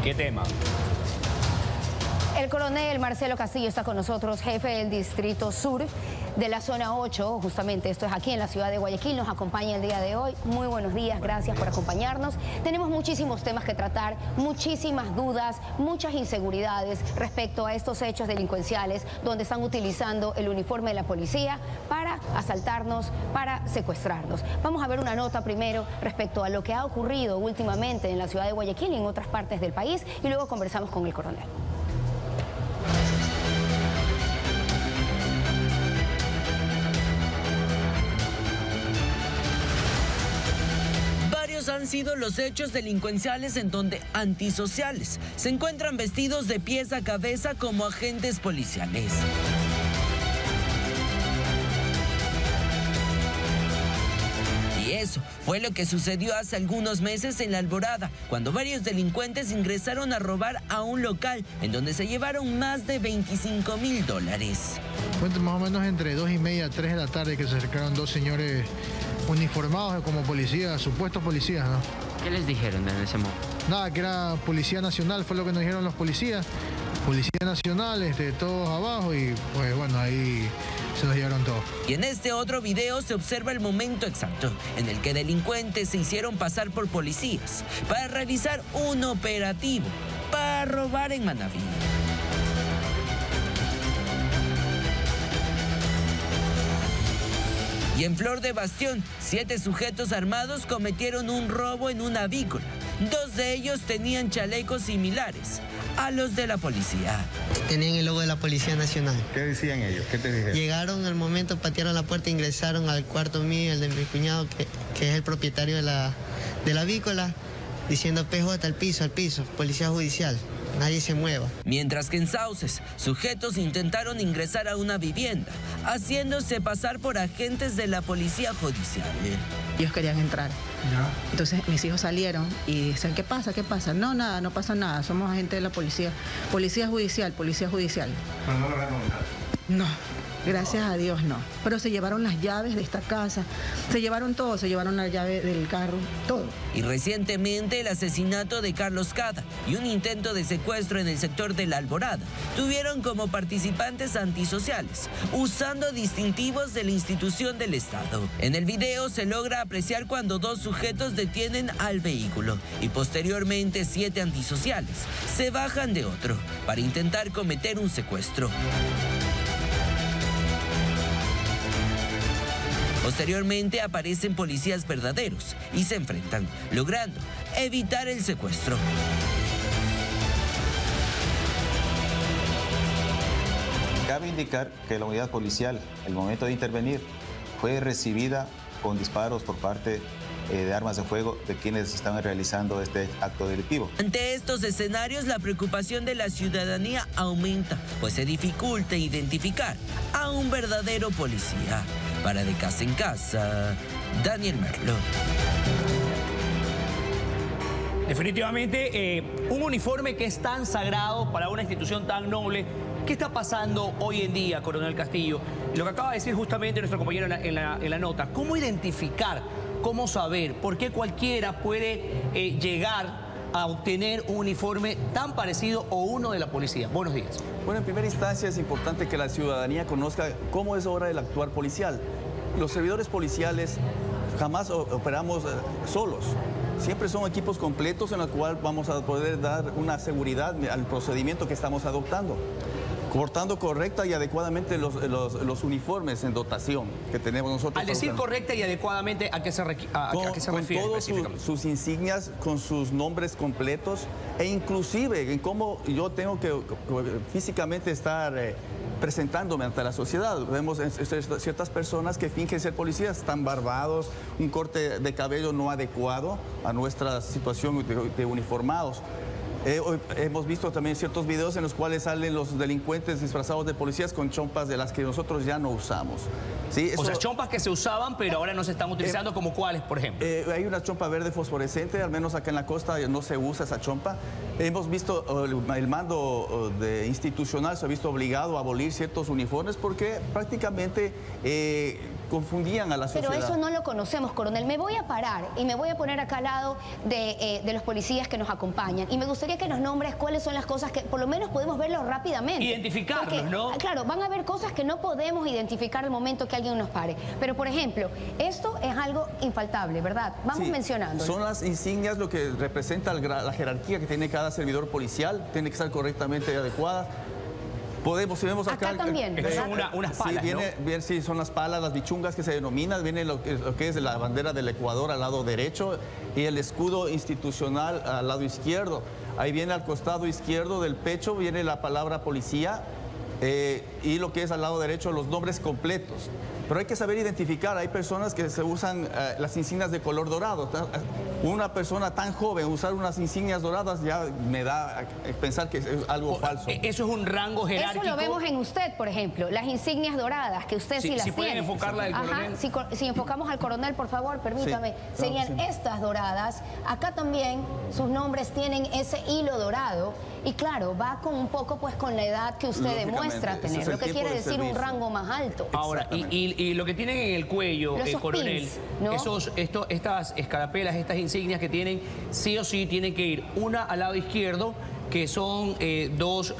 ¿Qué tema? El coronel Marcelo Castillo está con nosotros, jefe del Distrito Sur de la Zona 8, justamente esto es aquí en la ciudad de Guayaquil, nos acompaña el día de hoy. Muy buenos días, gracias por acompañarnos. Tenemos muchísimos temas que tratar, muchísimas dudas, muchas inseguridades respecto a estos hechos delincuenciales donde están utilizando el uniforme de la policía para asaltarnos, para secuestrarnos. Vamos a ver una nota primero respecto a lo que ha ocurrido últimamente en la ciudad de Guayaquil y en otras partes del país y luego conversamos con el coronel. Han sido los hechos delincuenciales en donde antisociales se encuentran vestidos de pies a cabeza como agentes policiales. Y eso fue lo que sucedió hace algunos meses en La Alborada, cuando varios delincuentes ingresaron a robar a un local en donde se llevaron más de $25.000. Fue más o menos entre 2:30 a 3 de la tarde que se acercaron dos señores uniformados como policías, supuestos policías, ¿no? ¿Qué les dijeron en ese momento? Nada, que era Policía Nacional, fue lo que nos dijeron los policías. Policía Nacional, todos abajo y pues bueno, ahí se los llevaron todos. Y en este otro video se observa el momento exacto en el que delincuentes se hicieron pasar por policías para realizar un operativo para robar en Manabí. Y en Flor de Bastión, 7 sujetos armados cometieron un robo en una avícola. 2 de ellos tenían chalecos similares a los de la policía. Tenían el logo de la Policía Nacional. ¿Qué decían ellos? ¿Qué te dijeron? Llegaron al momento, patearon la puerta, ingresaron al cuarto mío, el de mi cuñado, que es el propietario de la avícola, diciendo PJ al piso, Policía Judicial. Nadie se mueva. Mientras que en Sauces, sujetos intentaron ingresar a una vivienda, haciéndose pasar por agentes de la policía judicial. Ellos querían entrar. ¿Ya? Entonces mis hijos salieron y dicen, ¿qué pasa? ¿Qué pasa? No, nada, no pasa nada. Somos agentes de la policía. Policía judicial, policía judicial. ¿Pero no lograron nada? No. Gracias a Dios no. Pero se llevaron las llaves de esta casa, se llevaron todo, se llevaron la llave del carro, todo. Y recientemente el asesinato de Carlos Cada y un intento de secuestro en el sector de La Alborada tuvieron como participantes antisociales, usando distintivos de la institución del Estado. En el video se logra apreciar cuando 2 sujetos detienen al vehículo y posteriormente 7 antisociales se bajan de otro para intentar cometer un secuestro. Posteriormente aparecen policías verdaderos y se enfrentan, logrando evitar el secuestro. Cabe indicar que la unidad policial, el momento de intervenir, fue recibida con disparos por parte de armas de fuego de quienes estaban realizando este acto delictivo. Ante estos escenarios, la preocupación de la ciudadanía aumenta, pues se dificulta identificar a un verdadero policía. Para De Casa en Casa, Daniel Merlo. Definitivamente, un uniforme que es tan sagrado para una institución tan noble. ¿Qué está pasando hoy en día, coronel Castillo? Lo que acaba de decir justamente nuestro compañero en la nota. ¿Cómo identificar, cómo saber por qué cualquiera puede llegar a obtener un uniforme tan parecido o uno de la policía? Buenos días. Bueno, en primera instancia es importante que la ciudadanía conozca cómo es hora del actuar policial. Los servidores policiales jamás operamos solos. Siempre son equipos completos en los cuales vamos a poder dar una seguridad al procedimiento que estamos adoptando, portando correcta y adecuadamente los uniformes en dotación que tenemos nosotros. Al decir correcta y adecuadamente, ¿a qué se refiere? Con todos sus insignias, con sus nombres completos e inclusive en cómo yo tengo que físicamente estar presentándome ante la sociedad. Vemos ciertas personas que fingen ser policías, están barbados, un corte de cabello no adecuado a nuestra situación de uniformados. Hemos visto también ciertos videos en los cuales salen los delincuentes disfrazados de policías con chompas de las que nosotros ya no usamos. ¿Sí? O sea, chompas que se usaban, pero ahora no se están utilizando, ¿como cuáles, por ejemplo? Hay una chompa verde fosforescente, al menos acá en la costa no se usa esa chompa. Hemos visto el mando institucional se ha visto obligado a abolir ciertos uniformes porque prácticamente confundían a la sociedad. Pero eso no lo conocemos, coronel. Me voy a parar y me voy a poner acá al lado de los policías que nos acompañan. Y me gustaría que nos nombres cuáles son las cosas que por lo menos podemos verlo rápidamente. Identificarlos, porque, ¿no? Claro, van a haber cosas que no podemos identificar al momento que alguien nos pare. Pero, por ejemplo, esto es algo infaltable, ¿verdad? Vamos mencionando. Son las insignias lo que representa la jerarquía que tiene cada servidor policial, tiene que estar correctamente adecuada. Si vemos acá también, son unas palas, sí, sí, son las palas, las bichungas que se denominan, viene lo que es la bandera del Ecuador al lado derecho y el escudo institucional al lado izquierdo. Ahí viene al costado izquierdo del pecho, viene la palabra policía y lo que es al lado derecho los nombres completos. Pero hay que saber identificar, hay personas que se usan las insignias de color dorado. Una persona tan joven usar unas insignias doradas ya me da a pensar que es algo falso. Eso es un rango jerárquico. Eso lo vemos en usted, por ejemplo, las insignias doradas, que usted sí las tiene. Si pueden enfocarla del coronel. Si enfocamos al coronel, por favor, permítame. Sí, serían estas doradas. Acá también sus nombres tienen ese hilo dorado. Y claro, va con un poco pues con la edad que usted demuestra tener, lo que quiere decir un rango más alto. Ahora, y lo que tienen en el cuello, el coronel, pins, ¿no? estas escarapelas, estas insignias que tienen, sí o sí tienen que ir una al lado izquierdo, que son dos...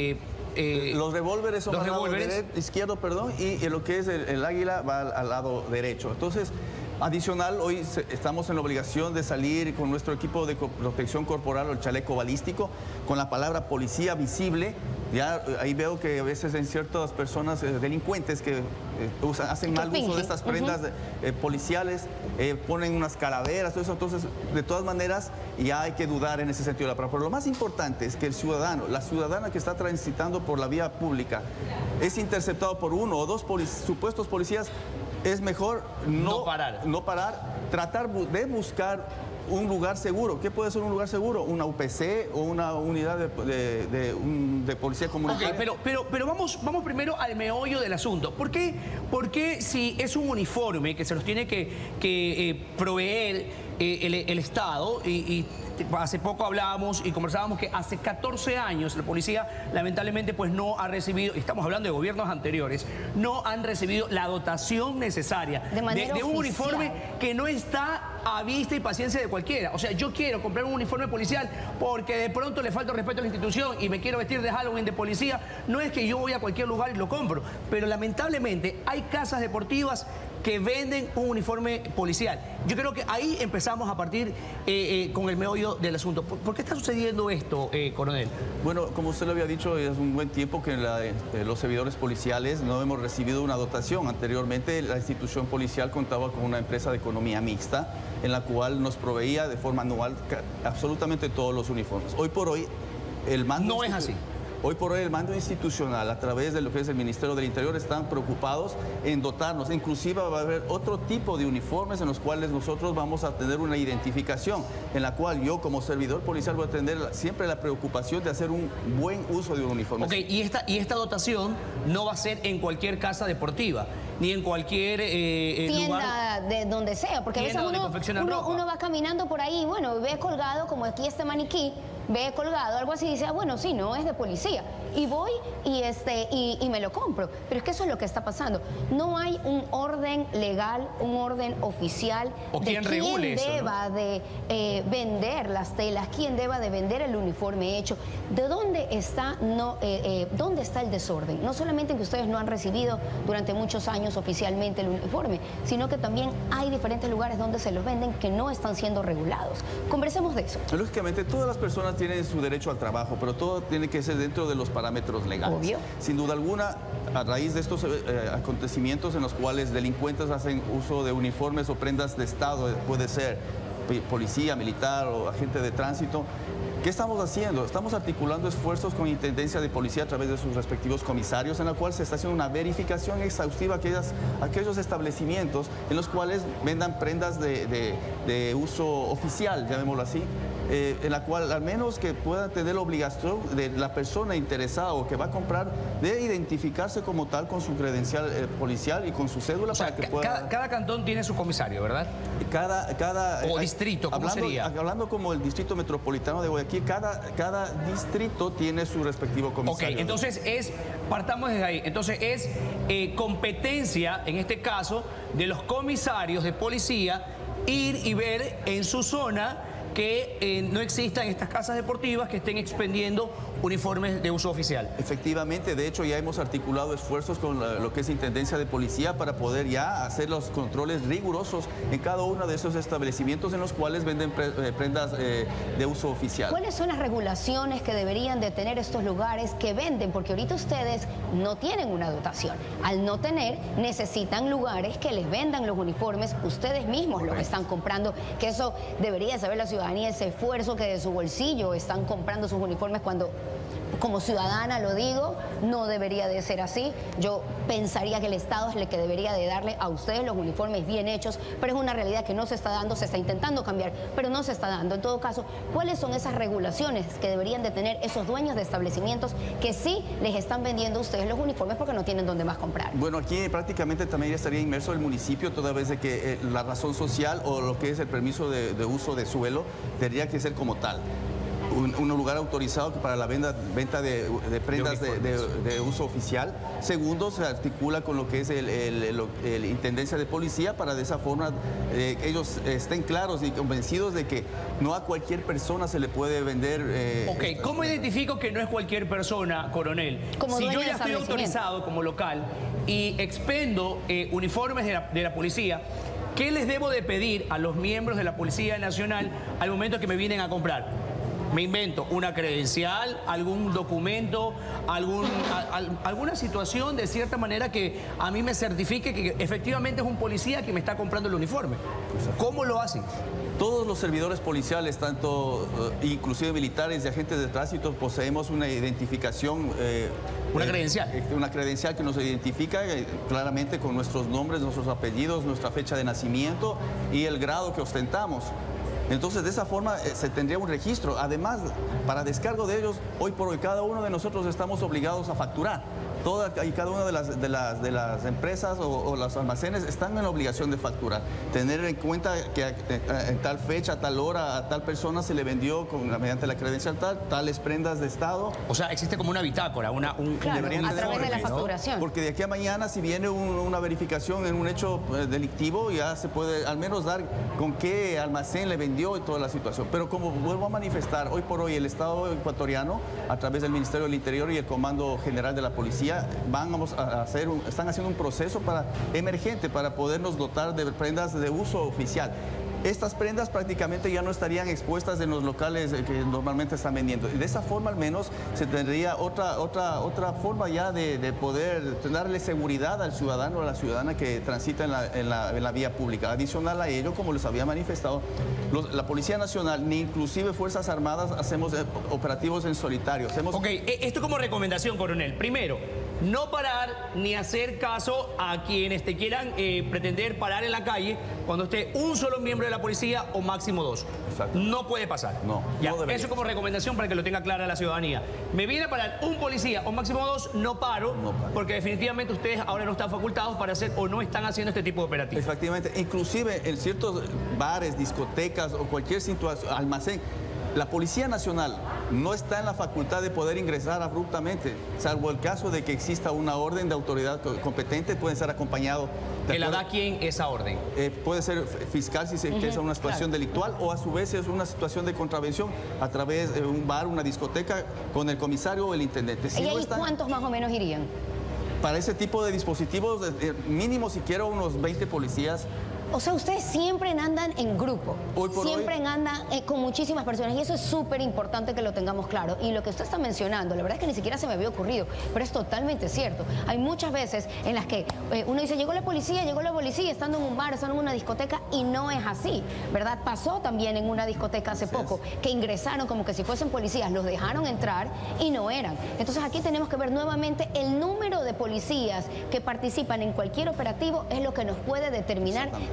los revólveres son al lado izquierdo, y lo que es el águila va al lado derecho. Entonces, adicional, hoy estamos en la obligación de salir con nuestro equipo de protección corporal o el chaleco balístico, con la palabra policía visible. Ya ahí veo que a veces en ciertas personas delincuentes que hacen mal uso de estas prendas policiales, ponen unas calaveras, todo eso. Entonces, de todas maneras, ya hay que dudar en ese sentido de la palabra. Pero lo más importante es que el ciudadano, la ciudadana que está transitando por la vía pública, es interceptado por uno o dos supuestos policías. Es mejor no parar, tratar de buscar un lugar seguro. ¿Qué puede ser un lugar seguro? Una UPC o una unidad de policía comunitaria. Okay, pero vamos primero al meollo del asunto. ¿Por qué si es un uniforme que se los tiene que proveer el Estado y hace poco hablábamos y conversábamos que hace 14 años la policía lamentablemente pues no ha recibido, estamos hablando de gobiernos anteriores, no han recibido la dotación necesaria de un uniforme que no está a vista y paciencia de cualquiera? O sea, yo quiero comprar un uniforme policial porque de pronto le falta respeto a la institución y me quiero vestir de Halloween de policía. No es que yo voy a cualquier lugar y lo compro, pero lamentablemente hay casas deportivas que venden un uniforme policial. Yo creo que ahí empezamos a partir con el meollo del asunto. ¿Por qué está sucediendo esto, coronel? Bueno, como usted lo había dicho, es un buen tiempo que los servidores policiales no hemos recibido una dotación. Anteriormente, la institución policial contaba con una empresa de economía mixta, en la cual nos proveía de forma anual absolutamente todos los uniformes. Hoy por hoy, el mando... No es así. Hoy por hoy el mando institucional, a través de lo que es el Ministerio del Interior, están preocupados en dotarnos. Inclusive va a haber otro tipo de uniformes en los cuales nosotros vamos a tener una identificación, en la cual yo como servidor policial voy a tener siempre la preocupación de hacer un buen uso de un uniforme. Ok, y esta dotación no va a ser en cualquier casa deportiva, ni en cualquier tienda lugar, de donde sea, porque a veces uno va caminando por ahí, bueno, ve colgado, como aquí este maniquí, ve colgado algo así y dice, bueno, sí, no, es de policía. Y voy y me lo compro. Pero es que eso es lo que está pasando. No hay un orden legal, un orden oficial de quién deba de vender las telas, quién deba de vender el uniforme hecho. ¿De dónde está, dónde está el desorden? No solamente en que ustedes no han recibido durante muchos años oficialmente el uniforme, sino que también hay diferentes lugares donde se los venden que no están siendo regulados. Conversemos de eso. Lógicamente, todas las personas tienen su derecho al trabajo, pero todo tiene que ser dentro de los parámetros legales. Obvio. Sin duda alguna, a raíz de estos acontecimientos en los cuales delincuentes hacen uso de uniformes o prendas de Estado, puede ser policía, militar o agente de tránsito, ¿qué estamos haciendo? Estamos articulando esfuerzos con Intendencia de Policía a través de sus respectivos comisarios, en la cual se está haciendo una verificación exhaustiva a aquellos establecimientos en los cuales vendan prendas de uso oficial, llamémoslo así, en la cual al menos que pueda tener la obligación de la persona interesada o que va a comprar de identificarse como tal con su credencial policial y con su cédula, o sea, para que pueda... Cada cantón tiene su comisario, ¿verdad? O distrito, ¿cómo sería? Hablando como el distrito metropolitano de Guayaquil, cada distrito tiene su respectivo comisario. Ok, entonces partamos desde ahí, entonces es competencia, en este caso, de los comisarios de policía ir y ver en su zona que no existan estas casas deportivas que estén expendiendo uniformes de uso oficial. Efectivamente, de hecho ya hemos articulado esfuerzos con lo que es Intendencia de Policía para poder ya hacer los controles rigurosos en cada uno de esos establecimientos en los cuales venden prendas de uso oficial. ¿Cuáles son las regulaciones que deberían de tener estos lugares que venden? Porque ahorita ustedes no tienen una dotación. Al no tener, necesitan lugares que les vendan los uniformes, ustedes mismos los están comprando, que eso debería saber la ciudadanía, ese esfuerzo que de su bolsillo están comprando sus uniformes cuando... Como ciudadana lo digo, no debería de ser así. Yo pensaría que el Estado es el que debería de darle a ustedes los uniformes bien hechos, pero es una realidad que no se está dando, se está intentando cambiar, pero no se está dando. En todo caso, ¿cuáles son esas regulaciones que deberían de tener esos dueños de establecimientos que sí les están vendiendo a ustedes los uniformes porque no tienen dónde más comprar? Bueno, aquí prácticamente también estaría inmerso el municipio, toda vez de que la razón social o lo que es el permiso de uso de suelo tendría que ser como tal. Un lugar autorizado para la venta de prendas de uso oficial. Segundo, se articula con lo que es el Intendencia de Policía para de esa forma ellos estén claros y convencidos de que no a cualquier persona se le puede vender. Ok, ¿cómo identifico que no es cualquier persona, coronel? Si yo ya estoy autorizado como local y expendo uniformes de la policía, ¿qué les debo de pedir a los miembros de la Policía Nacional al momento que me vienen a comprar? Me invento una credencial, algún documento, alguna situación de cierta manera que a mí me certifique que efectivamente es un policía que me está comprando el uniforme. ¿Cómo lo hacen? Todos los servidores policiales, tanto inclusive militares y agentes de tránsito, poseemos una identificación. ¿Una credencial? Una credencial que nos identifica claramente con nuestros nombres, nuestros apellidos, nuestra fecha de nacimiento y el grado que ostentamos. Entonces, de esa forma se tendría un registro. Además, para descargo de ellos, hoy por hoy, cada uno de nosotros estamos obligados a facturar. Toda y cada una de las empresas o los almacenes están en la obligación de facturar. Tener en cuenta que en tal fecha, a tal hora, a tal persona se le vendió mediante la credencial tales prendas de Estado. O sea, existe como una bitácora, claro, a través de la facturación. Porque de aquí a mañana, si viene una verificación en un hecho delictivo, ya se puede al menos dar con qué almacén le vendió y toda la situación. Pero como vuelvo a manifestar, hoy por hoy el Estado ecuatoriano, a través del Ministerio del Interior y el Comando General de la Policía, están haciendo un proceso emergente para podernos dotar de prendas de uso oficial. Estas prendas prácticamente ya no estarían expuestas en los locales que normalmente están vendiendo. De esa forma al menos se tendría otra forma ya de poder darle seguridad al ciudadano o a la ciudadana que transita en la vía pública. Adicional a ello, como les había manifestado, la Policía Nacional ni inclusive Fuerzas Armadas hacemos operativos en solitario. Ok, esto como recomendación, coronel. Primero, no parar ni hacer caso a quienes te quieran pretender parar en la calle cuando esté un solo miembro de la policía o máximo dos. Exacto. No puede pasar. No, ya, no eso como recomendación para que lo tenga clara la ciudadanía. Me viene a parar un policía o máximo dos, no paro, porque definitivamente ustedes ahora no están facultados para hacer o no están haciendo este tipo de operativos. Efectivamente, inclusive en ciertos bares, discotecas o cualquier situación, almacén, la Policía Nacional no está en la facultad de poder ingresar abruptamente, salvo el caso de que exista una orden de autoridad competente, puede ser acompañado. ¿Que la da quién esa orden? Puede ser fiscal si se ingresa una situación delictual o a su vez es una situación de contravención a través de un bar, una discoteca con el comisario o el intendente. ¿Y ahí cuántos más o menos irían? Para ese tipo de dispositivos, mínimo siquiera unos 20 policías. O sea, ustedes siempre andan en grupo, siempre andan con muchísimas personas y eso es súper importante que lo tengamos claro. Y lo que usted está mencionando, la verdad es que ni siquiera se me había ocurrido, pero es totalmente cierto. Hay muchas veces en las que uno dice, llegó la policía, estando en un bar, estando en una discoteca y no es así, ¿verdad? Pasó también en una discoteca hace poco, que ingresaron como que si fuesen policías, los dejaron entrar y no eran. Entonces aquí tenemos que ver nuevamente el número de policías que participan en cualquier operativo es lo que nos puede determinar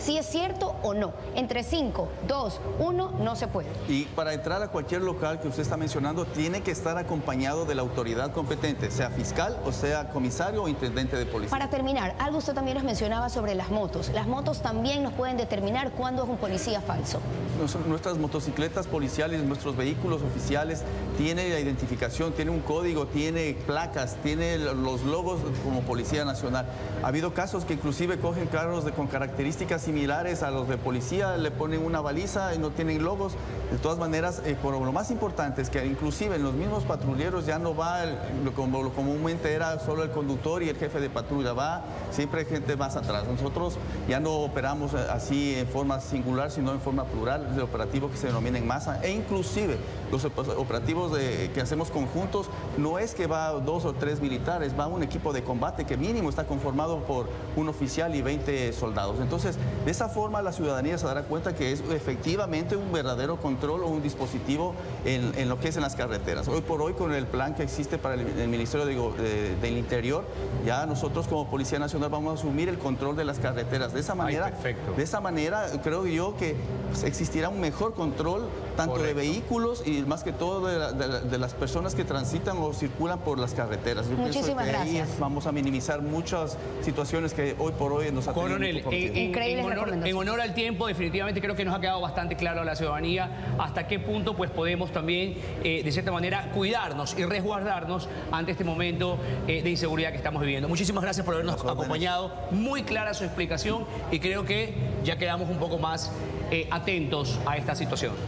si es cierto o no. Entre 5, 2, 1 no se puede. Y para entrar a cualquier local que usted está mencionando, tiene que estar acompañado de la autoridad competente, sea fiscal o sea comisario o intendente de policía. Para terminar, algo usted también nos mencionaba sobre las motos. Las motos también nos pueden determinar cuándo es un policía falso. Nuestras motocicletas policiales, nuestros vehículos oficiales, tiene la identificación, tiene un código, tiene placas, tiene los logos como Policía Nacional. Ha habido casos que inclusive cogen carros con características similares a los de policía, le ponen una baliza y no tienen logos. De todas maneras, lo más importante es que inclusive en los mismos patrulleros ya no va, como comúnmente era solo el conductor y el jefe de patrulla, va siempre gente más atrás. Nosotros ya no operamos así en forma singular, sino en forma plural, el operativo que se denomina en masa, e inclusive los operativos que hacemos conjuntos, no es que va 2 o 3 militares, va un equipo de combate que mínimo está conformado por un oficial y 20 soldados. Entonces, de esa forma la ciudadanía se dará cuenta que es efectivamente un verdadero control o un dispositivo en lo que es en las carreteras. Hoy por hoy, con el plan que existe para el Ministerio del Interior, ya nosotros como Policía Nacional vamos a asumir el control de las carreteras. De esa manera, creo yo que existirá un mejor control tanto de vehículos y más que todo de las personas que transitan o circulan por las carreteras. Yo Muchísimas pienso que gracias. ahí vamos a minimizar muchas situaciones que hoy por hoy nos atendemos. Coronel, en honor al tiempo, definitivamente creo que nos ha quedado bastante claro a la ciudadanía hasta qué punto pues podemos también, de cierta manera, cuidarnos y resguardarnos ante este momento de inseguridad que estamos viviendo. Muchísimas gracias por habernos acompañado. Muy clara su explicación y creo que ya quedamos un poco más atentos a esta situación.